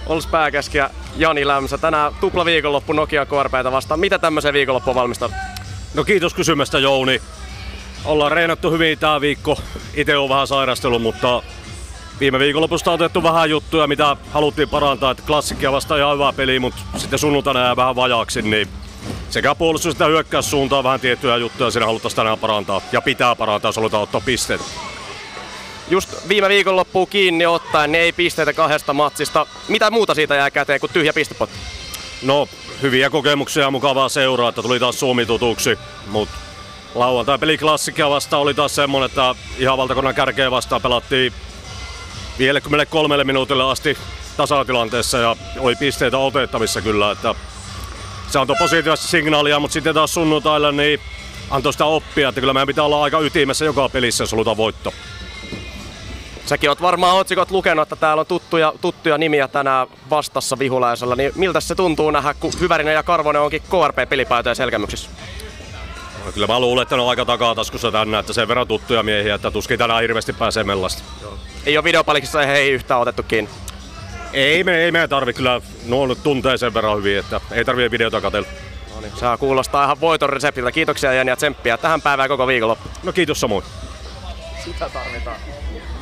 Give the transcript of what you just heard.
Ols Pääkeski ja Jani Lämsä. Tänään tupla viikonloppu Nokian KRP:tä vastaan. Mitä tämmöiseen viikonloppuun valmistaudut? No kiitos kysymästä, Jouni. Ollaan reenattu hyvin tää viikko. Itse on vähän sairastellut, mutta viime viikonlopusta on otettu vähän juttuja, mitä haluttiin parantaa. Että klassikkia vastaan ihan hyvä peli, mutta sitten sunnuntaina jää vähän vajaaksi, niin sekä puolustus että hyökkäyssuuntaan vähän tiettyjä juttuja siinä haluttaisiin tänään parantaa. Ja pitää parantaa, jos halutaan ottaa pisteet. Just viime viikonloppuun kiinni ottaen, niin ei pisteitä 2 matsista. Mitä muuta siitä jää käteen kuin tyhjä pistepotti? No, hyviä kokemuksia ja mukavaa seuraa, että tuli taas Suomi tutuksi. Mut lauantai peli klassikkia vastaan oli taas semmonen, että ihan valtakunnan kärkeä vastaan pelattiin 53 minuutille asti tasatilanteessa ja oli pisteitä otettavissa kyllä. Että se antoi positiivista signaalia, mutta sitten taas sunnuntaille niin antoi sitä oppia, että kyllä meidän pitää olla aika ytimessä joka pelissä, jos halutaan voitto. Säkin oot varmaan otsikot lukenut, että täällä on tuttuja nimiä tänään vastassa Vihulaisella, niin miltä se tuntuu nähdä, kun Hyvärinen ja Karvonen onkin KRP-pelipaitoja selkämyksissä? No, kyllä mä luulen, että ne on aika takataskussa tänään, että sen verran tuttuja miehiä, että tuskin tänään hirveästi pääsee mellasta. Ei ole videopalikissa ei yhtään otettu kiinni. Ei me tarvi kyllä, nuo tuntee sen verran hyvin, että ei tarvitse videota katsella. No niin, se kuulostaa ihan voiton reseptiltä. Kiitoksia Jani ja tsemppiä tähän päivään koko viikonloppu. No kiitos samoin. Sitä tarvitaan.